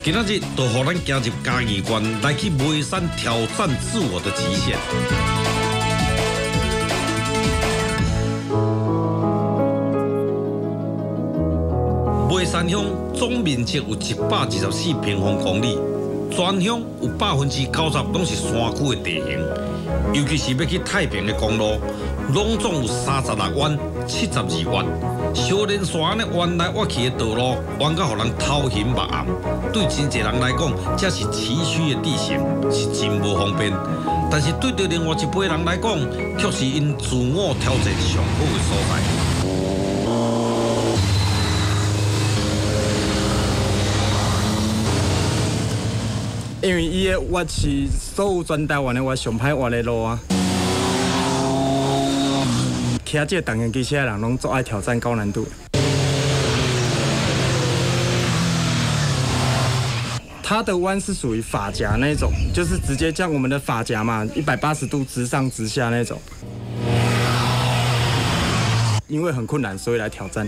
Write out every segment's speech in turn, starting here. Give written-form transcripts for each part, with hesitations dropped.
今仔日就让咱行入嘉义县，来去眉山挑战自我的极限。眉山乡总面积有124平方公里，全乡有90%拢是山区的地形，尤其是要去太平的公路，拢总有36弯、72弯。小连山的弯来弯去的道路，弯到互人头晕目暗。对真侪人来讲，这是崎岖的地形，是真无方便。但是对着另外一批人来讲，却是因自我挑战上好的所在。 因为伊的弯是所有全台湾的弯上歹弯的路啊。骑这重型机车的人拢最爱挑战高难度。它的弯是属于发夹那种，就是直接像我们的发夹嘛，180度直上直下那种。因为很困难，所以来挑战。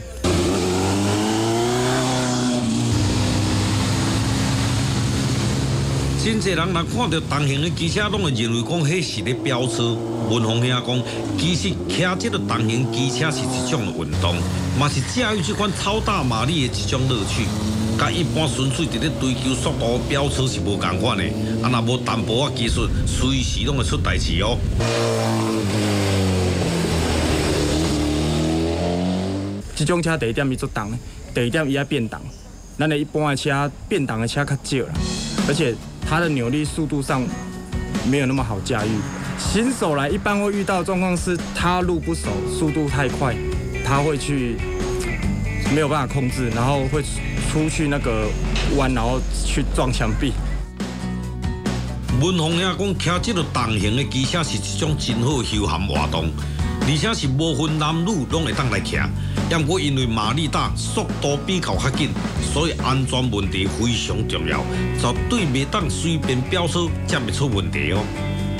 真侪人若看到重型的机车，拢会认为讲迄是咧飙车。文宏兄讲，其实骑这个重型机车是一种运动，嘛是驾驭这款超大马力的一种乐趣。甲一般纯粹伫咧追求速度飙车是无共款的。啊，若无淡薄仔技术，随时拢会出代志哦。 这种车第一点伊做重的，第二点伊爱变重。咱的一般的车变重的车较少啦，而且它的扭力速度上没有那么好驾驭。新手来一般会遇到的状况是，他路不熟，速度太快，他会去没有办法控制，然后会出去那个弯，然后去撞墙壁。 文宏兄讲，骑这个重型的机车是一种真好的休闲活动，而且是无分男女拢会当来骑。不过因为马力大，速度比较较紧，所以安全问题非常重要，绝对袂当随便飙车，才袂出问题哦。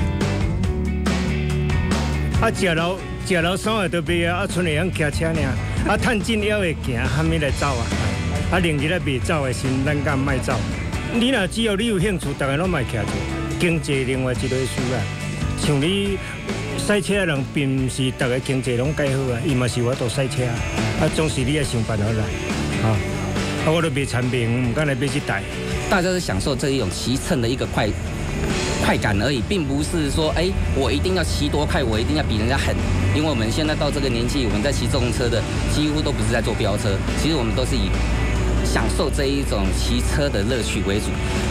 食老三个都袂啊，剩会晓骑车尔，啊，趁紧还会行，喊咪来走啊？啊，另日咧袂走的时，咱敢莫走。你若只要你有兴趣，大家拢莫骑者，经济另外一类事啊。像你赛车的人，并毋是大家经济拢介好啊，伊嘛是法度赛车啊。啊，总是你要想办法来，啊，我都卖产品，唔敢来买一台。 大家是享受这一种骑乘的一个快感而已，并不是说，我一定要骑多快，我一定要比人家狠。因为我们现在到这个年纪，我们在骑重车的，几乎都不是在做飙车，其实我们都是以享受这一种骑车的乐趣为主。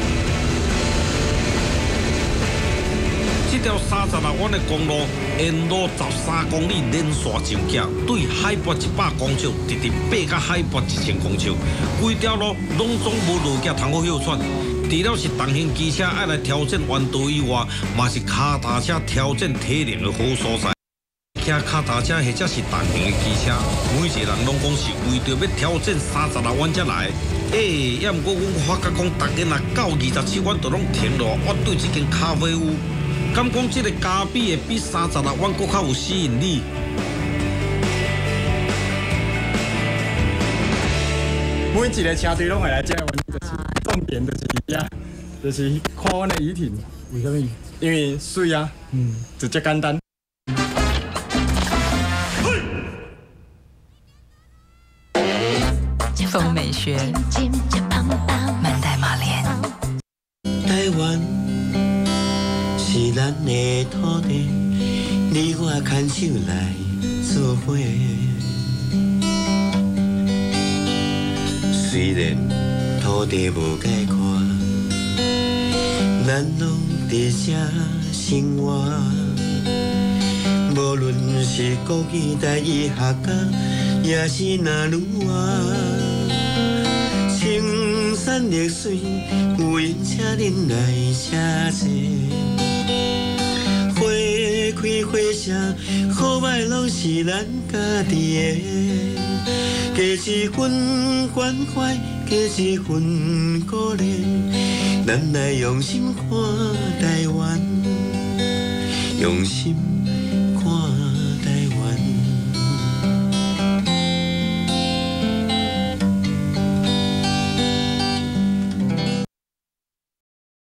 这条36弯的公路，沿路13公里连续上架，对海拔100公尺，直直爬到海拔1000公尺，规条路拢总无落架通好休喘。除了是重型机车爱来挑战弯道以外，嘛是脚踏车挑战体能的好所在。骑脚踏车或者是重型的机车，每一个人拢讲是为着要挑战36弯才来。也毋过阮发觉讲，大家若到27弯就拢停落，我对这间咖啡屋。敢讲这个加比会比36弯更较有吸引力？ 每一个车队拢会来这，就是重点就是呀，就是看阮的仪艇。 为什么？ 因为水啊，直接简单。 风美学，满带马莲。 台湾是咱的土地，你我牵手来做伙。虽然土地无解看，咱拢伫这生活。无论是国语、台语、客家，也是那鲁啊。青山绿水，有缘请恁来写字。花开花谢，好歹拢是咱家己的。加一份关怀，加一份鼓励，咱来用心看台湾，用心。